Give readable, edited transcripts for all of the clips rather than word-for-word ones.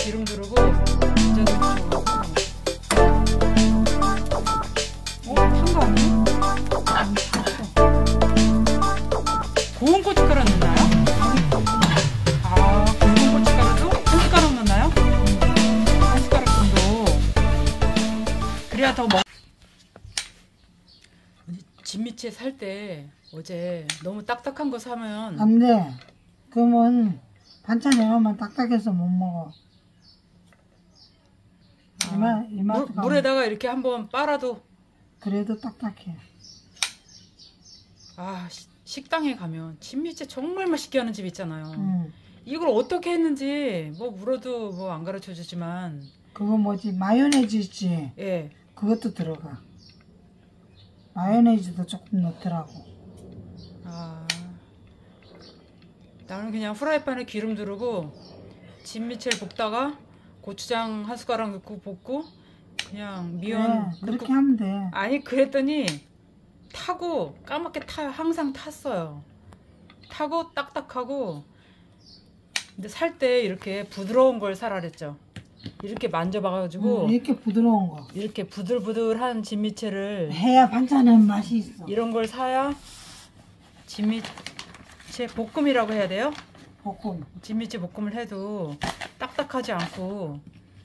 기름 두르고 감자도 넣고. 탄 거 아니에요? 고운 고춧가루 넣나요? 아, 고운 고춧가루도 한 숟가락 넣나요? 한 숟가락 정도. 그래야 더 먹. 진미채 살 때 어제 너무 딱딱한 거 사면 안 돼. 그러면 반찬 해놓으면 딱딱해서 못 먹어. 물에다가 이렇게 한번 빨아도 그래도 딱딱해. 아, 식당에 가면 진미채 정말 맛있게 하는 집 있잖아요. 이걸 어떻게 했는지 뭐 물어도 뭐 안 가르쳐 주지만 그거 뭐지? 마요네즈 있지? 예. 그것도 들어가. 마요네즈도 조금 넣더라고. 아, 나는 그냥 프라이팬에 기름 두르고 진미채를 볶다가 고추장 한 숟가락 넣고 볶고 그냥 미원 그래, 그렇게 하면 돼. 아니 그랬더니 타고 까맣게 항상 탔어요. 타고 딱딱하고. 근데 살 때 이렇게 부드러운 걸 사라 그랬죠. 이렇게 만져봐가지고 이렇게 부드러운 거 이렇게 부들부들한 진미채를 해야 반찬은 맛이 있어. 이런 걸 사야 진미채 볶음이라고 해야 돼요? 볶음. 진미채 볶음을 해도 딱딱하지 않고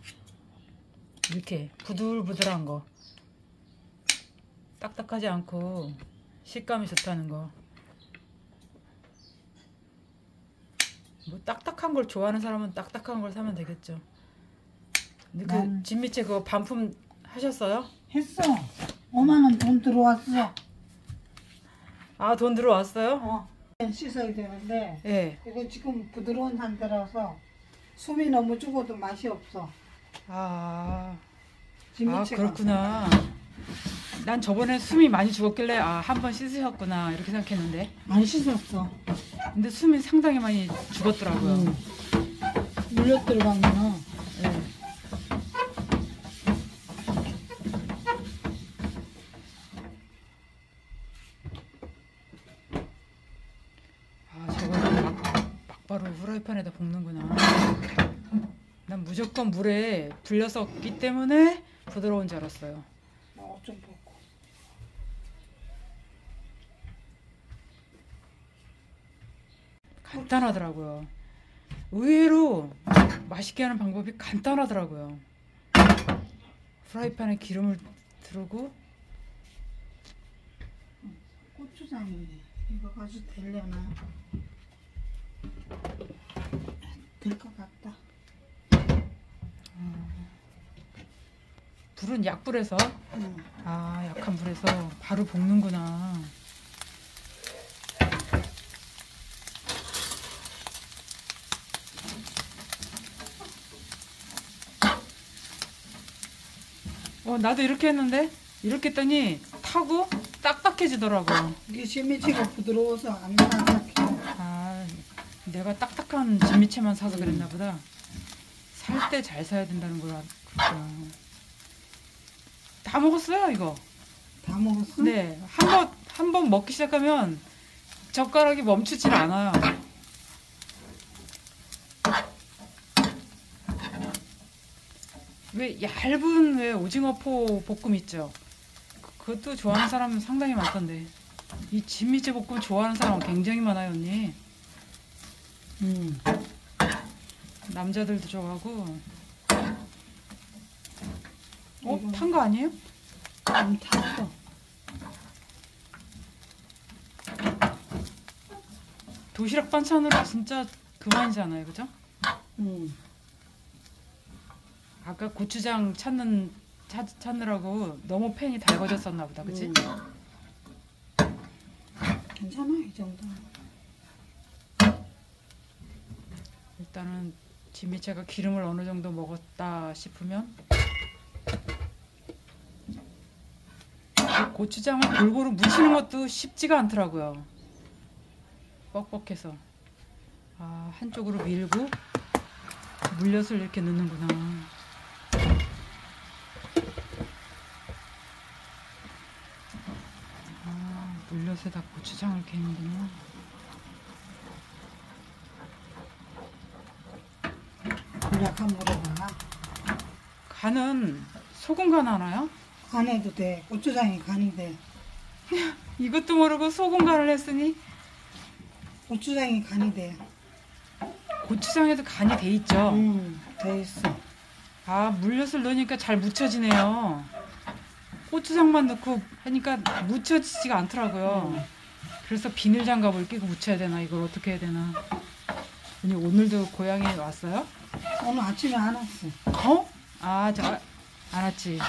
이렇게 부들부들한 거, 딱딱하지 않고 식감이 좋다는 거. 뭐 딱딱한 걸 좋아하는 사람은 딱딱한 걸 사면 되겠죠. 근데 그 진미채 그거 반품 하셨어요? 했어. 5만 원 돈 들어왔어. 아, 돈 들어왔어요? 씻어야 되는데 예. 이거 지금 부드러운 상태라서 숨이 너무 죽어도 맛이 없어. 아, 진미채가. 그렇구나. 난 저번에 숨이 많이 죽었길래 한 번 씻으셨구나 이렇게 생각했는데 안 씻었어. 근데 숨이 상당히 많이 죽었더라고요. 물엿 들어가면은. 네. 저거는 막바로 후라이팬에다 볶는구나. 난 무조건 물에 불려서기 때문에 부드러운 줄 알았어요. 좀 볶고. 간단하더라고요. 의외로 맛있게 하는 방법이 간단하더라고요. 프라이팬에 기름을 두르고 고추장인데 이거 가지고 되려나? 될 것 같다. 불은 약불에서 약한 불에서 바로 볶는구나. 나도 이렇게 했는데 이렇게 했더니 타고 딱딱해지더라고요. 이게 진미채가 부드러워서 안 딱딱해. 내가 딱딱한 진미채만 사서 그랬나 보다. 살 때 잘 사야 된다는 걸 알았구나. 다 먹었어요 이거. 다 먹었어? 네, 한 번 먹기 시작하면 젓가락이 멈추질 않아요. 왜 얇은 오징어포 볶음 있죠? 그것도 좋아하는 사람은 상당히 많던데 이 진미채 볶음 좋아하는 사람은 굉장히 많아요 언니. 남자들도 좋아하고. 탄 거 아니에요? 탔어. 도시락 반찬으로 진짜 그만이잖아요, 그죠? 아까 고추장 찾느라고 너무 팬이 달궈졌었나 보다, 그치? 괜찮아, 이 정도. 일단은 진미채가 기름을 어느 정도 먹었다 싶으면 고추장을 골고루 묻히는 것도 쉽지가 않더라고요. 뻑뻑해서. 한쪽으로 밀고 물엿을 이렇게 넣는구나. 물엿에다 고추장을 개는구나. 약한 물에다. 간은 소금 간 하나요? 안 해도 돼. 고추장이 간이 돼. 이것도 모르고 소금 간을 했으니 고추장이 간이 돼. 고추장에도 간이 돼 있죠. 돼 있어. 아, 물엿을 넣으니까 잘 묻혀지네요. 고추장만 넣고 하니까 묻혀지지가 않더라고요. 그래서 비닐 장갑을 끼고 묻혀야 되나, 이걸 어떻게 해야 되나. 언니 오늘도 고향에 왔어요? 오늘 아침에 안 왔어. 어? 아, 안 왔지.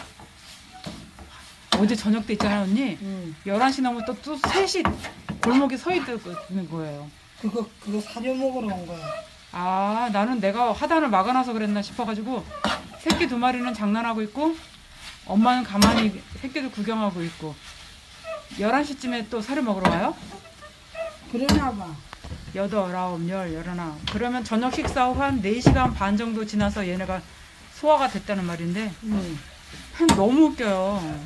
어제 저녁 때 있잖아요, 언니. 11시 넘으면 또 3시 골목에 서 있는 거예요. 그거 사료 먹으러 온 거야. 아, 나는 내가 화단을 막아놔서 그랬나 싶어가지고 새끼 2마리는 장난하고 있고 엄마는 가만히 새끼들 구경하고 있고 11시쯤에 또 사료 먹으러 와요? 그러나 봐. 8, 9, 10, 11. 그러면 저녁 식사 후 한 4시간 반 정도 지나서 얘네가 소화가 됐다는 말인데 너무 웃겨요.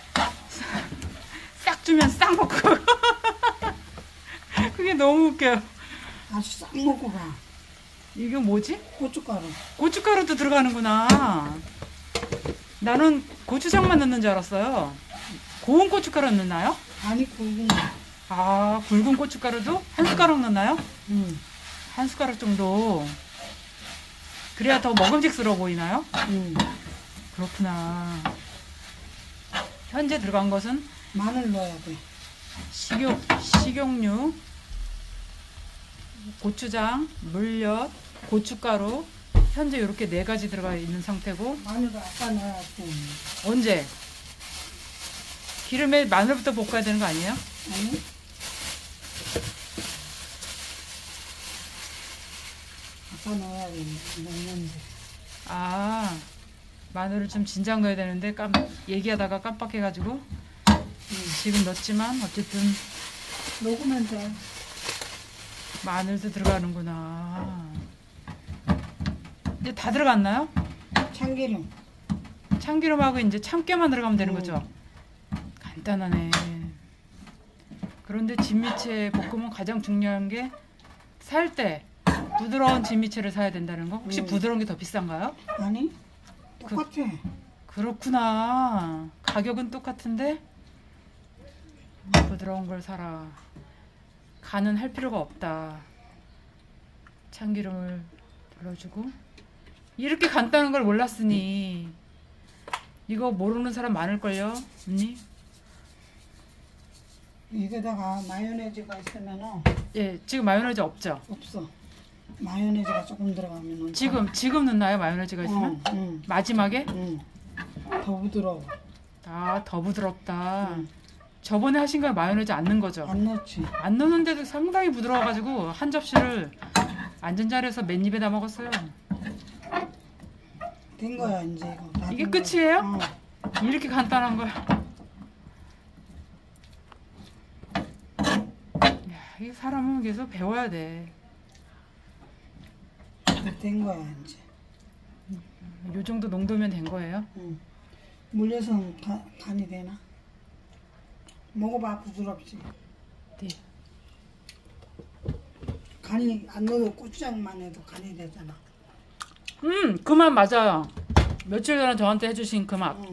싹 주면 싹 먹고 그게 너무 웃겨요. 아주 싹 먹고 가. 이게 뭐지? 고춧가루. 고춧가루도 들어가는구나. 나는 고추장만 넣는 줄 알았어요. 고운 고춧가루 넣나요? 아니 굵은 거. 아, 굵은 고춧가루도 한 숟가락 넣나요? 한 숟가락 정도. 그래야 더 먹음직스러워 보이나요? 그렇구나. 현재 들어간 것은 마늘 넣어야 돼. 식용유, 고추장, 물엿, 고춧가루. 현재 이렇게 4가지 들어가 있는 상태고. 마늘도 아까 넣어야 돼. 언제? 기름에 마늘부터 볶아야 되는 거 아니에요? 아니? 아까 넣어야 넣는데. 아, 마늘을 좀 진작 넣어야 되는데 얘기하다가 깜빡해가지고 지금 넣었지만 어쨌든 녹으면 돼. 마늘도 들어가는구나. 이제 다 들어갔나요? 참기름. 참기름하고 이제 참깨만 들어가면 되는 거죠? 간단하네. 그런데 진미채 볶음은 가장 중요한 게 살 때 부드러운 진미채를 사야 된다는 거. 혹시 부드러운 게 더 비싼가요? 아니? 똑같아. 그렇구나. 가격은 똑같은데 부드러운 걸 사라. 간은 할 필요가 없다. 참기름을 둘러주고. 이렇게 간단한 걸 몰랐으니 이거 모르는 사람 많을걸요, 언니? 이거다가 마요네즈가 있으면은 예, 지금 마요네즈 없죠? 없어. 마요네즈가 조금 들어가면은 지금 넣나요, 마요네즈가 있으면? 응. 마지막에? 더 부드러워. 아, 더 부드럽다. 저번에 하신 거 마요네즈 안 넣은 거죠? 안 넣지. 안 넣는데도 상당히 부드러워가지고 한 접시를 앉은 자리에서 맨입에 다 먹었어요. 된 거야 이제 이거. 다 이게 된 끝이에요? 거야. 이렇게 간단한 걸. 야, 이 사람은 계속 배워야 돼. 된 거야 이제. 요 정도 농도면 된 거예요? 물엿은 간이 되나? 먹어봐. 부드럽지. 네. 간이 안 넣어도 고추장만 해도 간이 되잖아. 그 맛 맞아요. 며칠 전에 저한테 해주신 그 맛.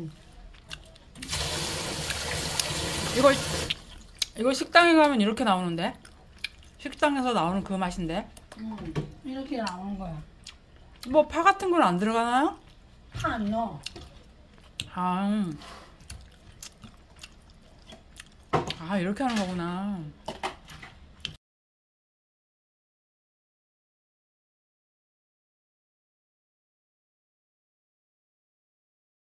이거 식당에 가면 이렇게 나오는데? 식당에서 나오는 그 맛인데? 이렇게 나오는 거야. 뭐 파 같은 건 안 들어가나요? 파 안 넣어. 아, 이렇게 하는 거구나.